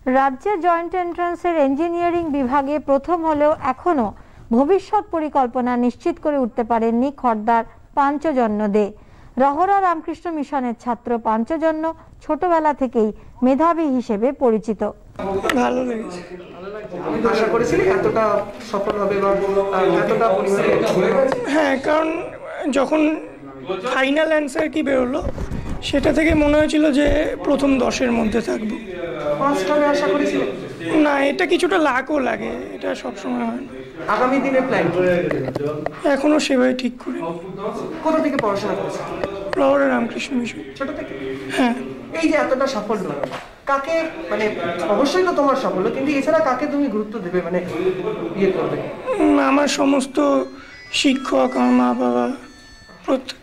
রাজ্যে joint এন্ট্রান্সের engineering বিভাগে প্রথম হলেও এখনো ভবিষ্যৎ পরিকল্পনা নিশ্চিত করে উঠতে পারেননি খড়দার পাঞ্চজন্য দে। রহরা রামকৃষ্ণ মিশনের ছাত্র পাঞ্চজন্য ছোটবেলা থেকেই মেধাবী হিসেবে পরিচিত। ভালো লেগেছে। আশা করেছিলি এতটা সফল হবে বা এতটা পরিমাণে? হ্যাঁ, কারণ যখন ফাইনাল অ্যান্সার কি বেরোলো সেটা থেকে মনে হয়েছিল যে প্রথম 10-এর মধ্যে থাকবো। ফার্স্ট হবে আশা করেছিলি? না, এটা কিছুটা লাকও লাগে, এটা সবসময় হয় না। আগামী দিনের প্ল্যান এখনো সেভাবে ঠিক করে। কোথা থেকে পড়াশোনা করেছিস? রহরা রামকৃষ্ণ মিশন। ছোট থেকে? হ্যাঁ। এই যে এতটা সাফল্য, কাকে মানে অবশ্যই তো তোমার সাফল্য, কিন্তু এছাড়া কাকে তুমি গুরুত্ব দেবে, মানে ইয়ে করবে? আমার সমস্ত শিক্ষক, আমার মা বাবা, প্রত্যেক